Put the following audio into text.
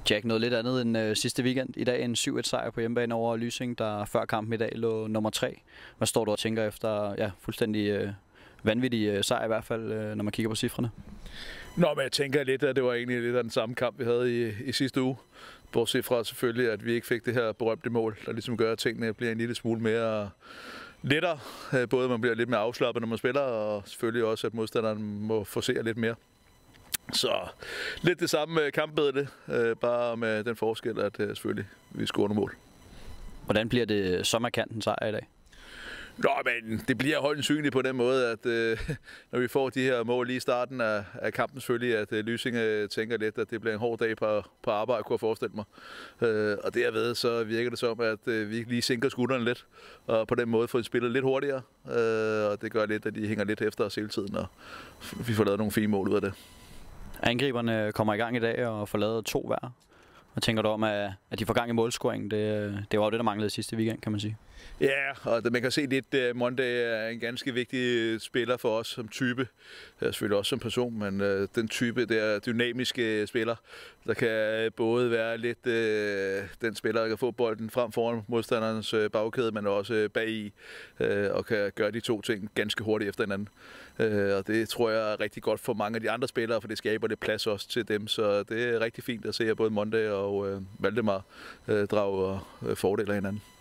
Jack, noget lidt andet end sidste weekend. I dag en 7-1 sejr på hjemmebane over Lysing, der før kampen i dag lå nummer 3. Hvad står du og tænker efter fuldstændig vanvittig sejr i hvert fald, når man kigger på cifrene? Nå, men jeg tænker lidt, at det var egentlig lidt af den samme kamp, vi havde i sidste uge. Bortset fra selvfølgelig, at vi ikke fik det her berømte mål, der ligesom gør, at tingene bliver en lille smule mere lettere. Både man bliver lidt mere afslappet, når man spiller, og selvfølgelig også, at modstanderen må forsere lidt mere. Så lidt det samme kampbillede, bare med den forskel, at selvfølgelig vi scorer nogle mål. Hvordan bliver det så markant en sejr i dag? Nå, men det bliver højst synligt på den måde, at når vi får de her mål lige i starten af kampen selvfølgelig, at Lysing tænker lidt, at det bliver en hård dag på arbejde, kunne jeg forestille mig. Og derved så virker det som, at vi lige sænker skuldrene lidt, og på den måde får de spillet lidt hurtigere. Og det gør lidt, at de hænger lidt efter os hele tiden, og vi får lavet nogle fine mål ud af det. Angriberne kommer i gang i dag og får lavet 2 hver. Hvad tænker du om, at de får gang i målscoringen? Det var jo det, der manglede sidste weekend, kan man sige. Ja, og man kan se lidt, at Monday er en ganske vigtig spiller for os som type. Selvfølgelig også som person, men den type der dynamiske spiller, der kan både være lidt den spiller, der kan få bolden frem foran modstanderens bagkæde, men også bagi, og kan gøre de 2 ting ganske hurtigt efter hinanden. Og det tror jeg er rigtig godt for mange af de andre spillere, for det skaber lidt plads også til dem, så det er rigtig fint at se, at både Monday og Valdemar drager fordele af hinanden.